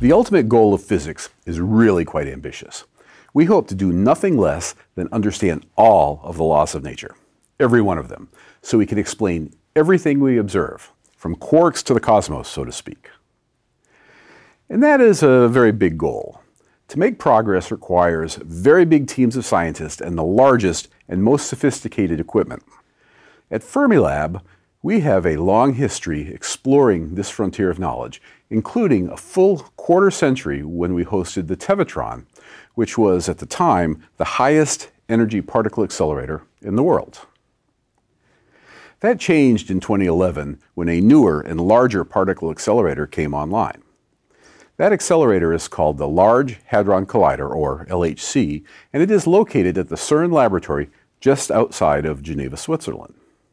The ultimate goal of physics is really quite ambitious. We hope to do nothing less than understand all of the laws of nature, every one of them, so we can explain everything we observe, from quarks to the cosmos, so to speak. And that is a very big goal. To make progress requires very big teams of scientists and the largest and most sophisticated equipment. At Fermilab, we have a long history exploring this frontier of knowledge, including a full quarter century when we hosted the Tevatron, which was at the time the highest energy particle accelerator in the world. That changed in 2011 when a newer and larger particle accelerator came online. That accelerator is called the Large Hadron Collider, or LHC, and it is located at the CERN laboratory just outside of Geneva, Switzerland.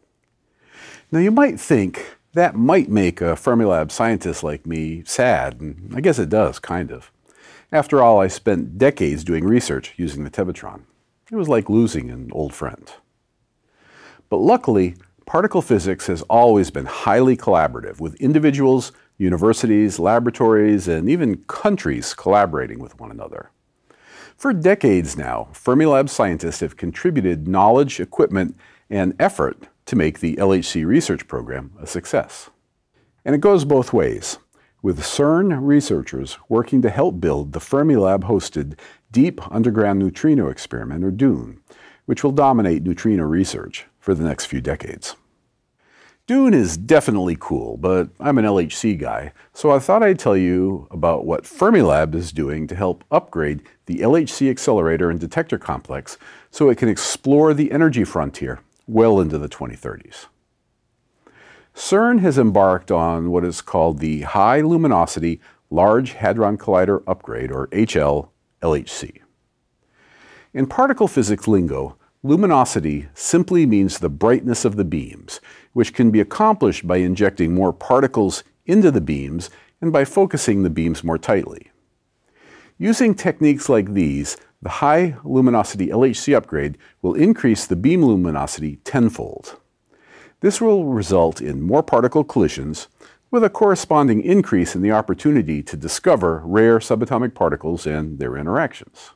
Now you might think that might make a Fermilab scientist like me sad, and I guess it does, kind of. After all, I spent decades doing research using the Tevatron. It was like losing an old friend. But luckily, particle physics has always been highly collaborative, with individuals, universities, laboratories, and even countries collaborating with one another. For decades now, Fermilab scientists have contributed knowledge, equipment, and effort to make the LHC research program a success. And it goes both ways, with CERN researchers working to help build the Fermilab-hosted Deep Underground Neutrino Experiment, or DUNE, which will dominate neutrino research for the next few decades. DUNE is definitely cool, but I'm an LHC guy, so I thought I'd tell you about what Fermilab is doing to help upgrade the LHC accelerator and detector complex so it can explore the energy frontier well into the 2030s. CERN has embarked on what is called the High Luminosity Large Hadron Collider Upgrade, or HL-LHC. In particle physics lingo, luminosity simply means the brightness of the beams, which can be accomplished by injecting more particles into the beams and by focusing the beams more tightly. Using techniques like these, the high luminosity LHC upgrade will increase the beam luminosity tenfold. This will result in more particle collisions, with a corresponding increase in the opportunity to discover rare subatomic particles and their interactions.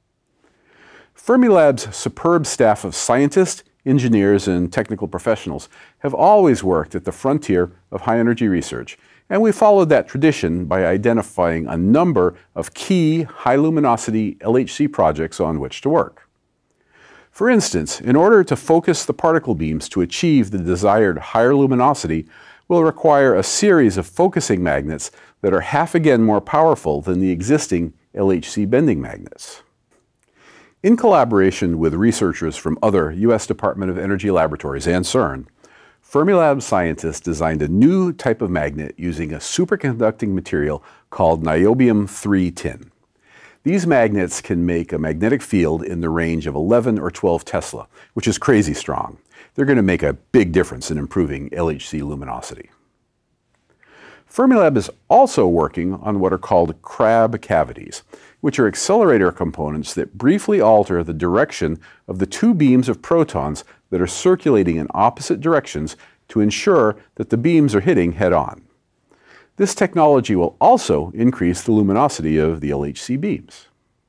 Fermilab's superb staff of scientists, engineers, and technical professionals have always worked at the frontier of high-energy research, and we followed that tradition by identifying a number of key high-luminosity LHC projects on which to work. For instance, in order to focus the particle beams to achieve the desired higher luminosity, we'll require a series of focusing magnets that are half again more powerful than the existing LHC bending magnets. In collaboration with researchers from other U.S. Department of Energy laboratories and CERN, Fermilab scientists designed a new type of magnet using a superconducting material called niobium-3 tin. These magnets can make a magnetic field in the range of 11 or 12 Tesla, which is crazy strong. They're going to make a big difference in improving LHC luminosity. Fermilab is also working on what are called crab cavities, which are accelerator components that briefly alter the direction of the two beams of protons that are circulating in opposite directions to ensure that the beams are hitting head-on. This technology will also increase the luminosity of the LHC beams.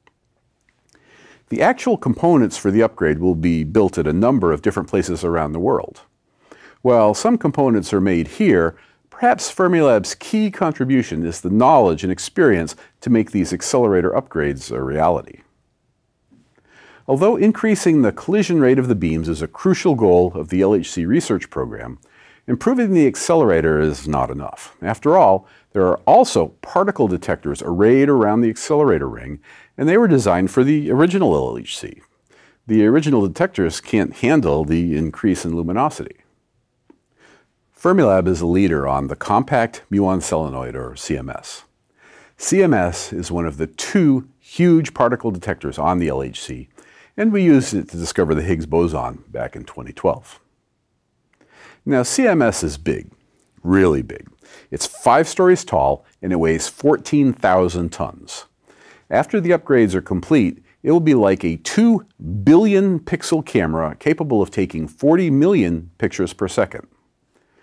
The actual components for the upgrade will be built at a number of different places around the world. While some components are made here, perhaps Fermilab's key contribution is the knowledge and experience to make these accelerator upgrades a reality. Although increasing the collision rate of the beams is a crucial goal of the LHC research program, improving the accelerator is not enough. After all, there are also particle detectors arrayed around the accelerator ring, and they were designed for the original LHC. The original detectors can't handle the increase in luminosity. Fermilab is a leader on the Compact Muon Solenoid, or CMS. CMS is one of the two huge particle detectors on the LHC, and we used it to discover the Higgs Boson back in 2012. Now, CMS is big, really big. It's 5 stories tall, and it weighs 14,000 tons. After the upgrades are complete, it will be like a 2 billion pixel camera capable of taking 40 million pictures per second.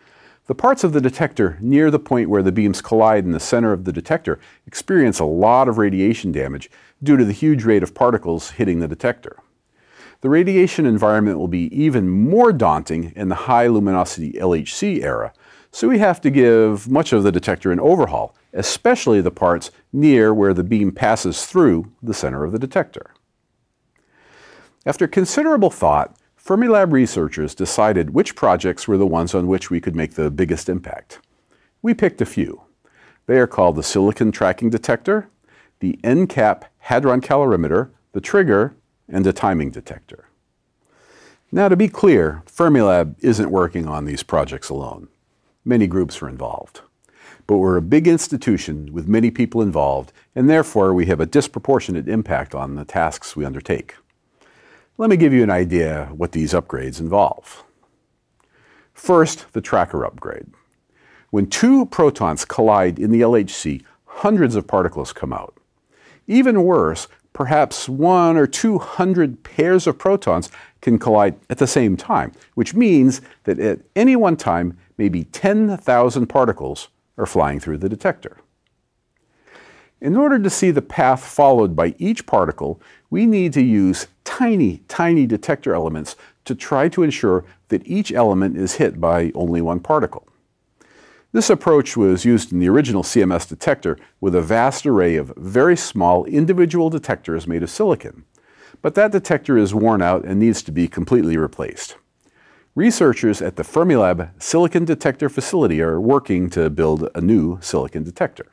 The parts of the detector near the point where the beams collide in the center of the detector experience a lot of radiation damage due to the huge rate of particles hitting the detector. The radiation environment will be even more daunting in the high luminosity LHC era, so we have to give much of the detector an overhaul, especially the parts near where the beam passes through the center of the detector. After considerable thought, Fermilab researchers decided which projects were the ones on which we could make the biggest impact. We picked a few. They are called the Silicon Tracking Detector, the NCAP Hadron Calorimeter, the Trigger, and the Timing Detector. Now, to be clear, Fermilab isn't working on these projects alone. Many groups are involved. But we're a big institution with many people involved, and therefore we have a disproportionate impact on the tasks we undertake. Let me give you an idea what these upgrades involve. First, the tracker upgrade. When two protons collide in the LHC, hundreds of particles come out. Even worse, perhaps 100 or 200 pairs of protons can collide at the same time, which means that at any one time, maybe 10,000 particles are flying through the detector. In order to see the path followed by each particle, we need to use tiny, tiny detector elements to try to ensure that each element is hit by only one particle. This approach was used in the original CMS detector with a vast array of very small individual detectors made of silicon. But that detector is worn out and needs to be completely replaced. Researchers at the Fermilab Silicon Detector Facility are working to build a new silicon detector.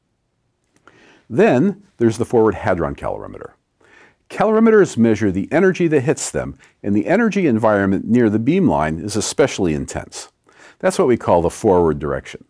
Then there's the Forward Hadron Calorimeter. Calorimeters measure the energy that hits them, and the energy environment near the beamline is especially intense. That's what we call the forward direction.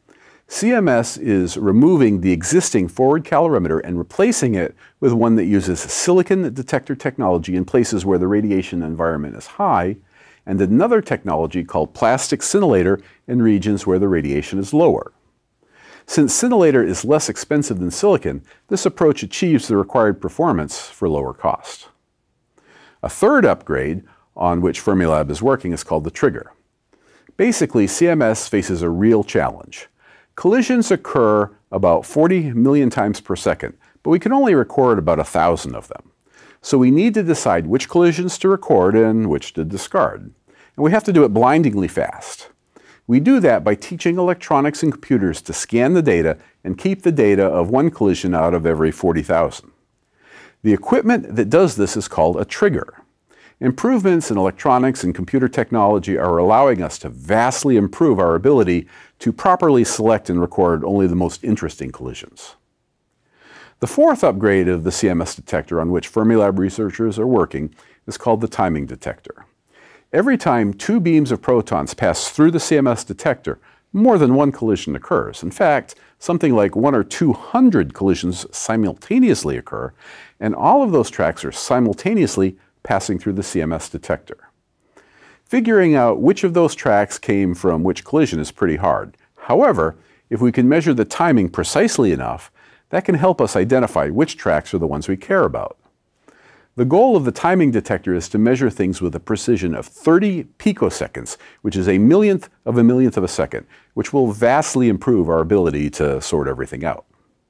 CMS is removing the existing forward calorimeter and replacing it with one that uses silicon detector technology in places where the radiation environment is high, and another technology called plastic scintillator in regions where the radiation is lower. Since scintillator is less expensive than silicon, this approach achieves the required performance for lower cost. A third upgrade on which Fermilab is working is called the Trigger. Basically, CMS faces a real challenge. Collisions occur about 40 million times per second, but we can only record about 1,000 of them. So we need to decide which collisions to record and which to discard. And we have to do it blindingly fast. We do that by teaching electronics and computers to scan the data and keep the data of one collision out of every 40,000. The equipment that does this is called a trigger. Improvements in electronics and computer technology are allowing us to vastly improve our ability to properly select and record only the most interesting collisions. The fourth upgrade of the CMS detector on which Fermilab researchers are working is called the Timing Detector. Every time two beams of protons pass through the CMS detector, more than one collision occurs. In fact, something like 100 or 200 collisions simultaneously occur, and all of those tracks are simultaneously passing through the CMS detector. Figuring out which of those tracks came from which collision is pretty hard. However, if we can measure the timing precisely enough, that can help us identify which tracks are the ones we care about. The goal of the timing detector is to measure things with a precision of 30 picoseconds, which is a millionth of a second, which will vastly improve our ability to sort everything out.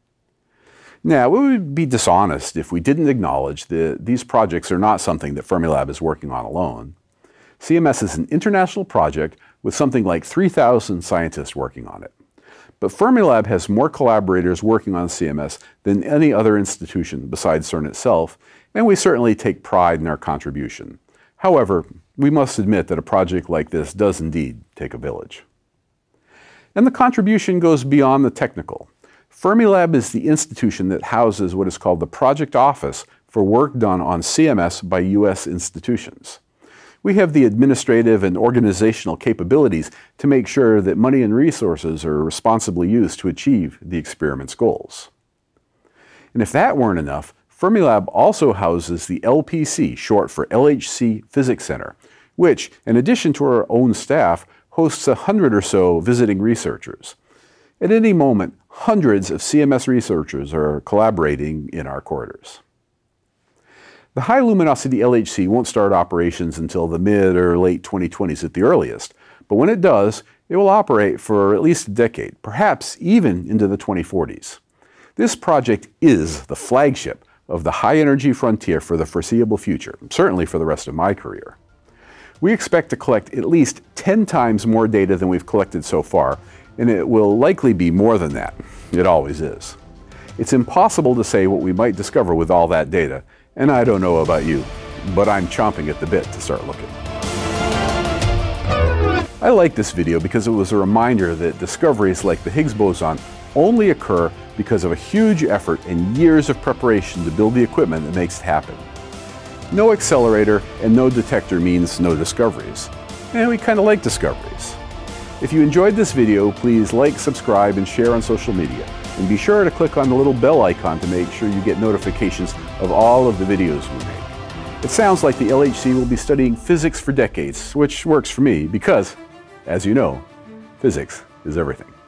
Now, we would be dishonest if we didn't acknowledge that these projects are not something that Fermilab is working on alone. CMS is an international project with something like 3,000 scientists working on it. But Fermilab has more collaborators working on CMS than any other institution besides CERN itself, and we certainly take pride in our contribution. However, we must admit that a project like this does indeed take a village. And the contribution goes beyond the technical. Fermilab is the institution that houses what is called the Project Office for work done on CMS by U.S. institutions. We have the administrative and organizational capabilities to make sure that money and resources are responsibly used to achieve the experiment's goals. And if that weren't enough, Fermilab also houses the LPC, short for LHC Physics Center, which, in addition to our own staff, hosts 100 or so visiting researchers. At any moment, hundreds of CMS researchers are collaborating in our corridors. The high luminosity LHC won't start operations until the mid or late 2020s at the earliest, But when it does, it will operate for at least a decade, perhaps even into the 2040s. This project is the flagship of the high-energy frontier for the foreseeable future, certainly for the rest of my career. We expect to collect at least 10 times more data than we've collected so far, and it will likely be more than that. It always is. It's impossible to say what we might discover with all that data, and I don't know about you, but I'm chomping at the bit to start looking. I like this video because it was a reminder that discoveries like the Higgs boson only occur because of a huge effort and years of preparation to build the equipment that makes it happen. No accelerator and no detector means no discoveries. And we kind of like discoveries. If you enjoyed this video, please like, subscribe, and share on social media. And be sure to click on the little bell icon to make sure you get notifications of all of the videos we make. It sounds like the LHC will be studying physics for decades, which works for me because, as you know, physics is everything.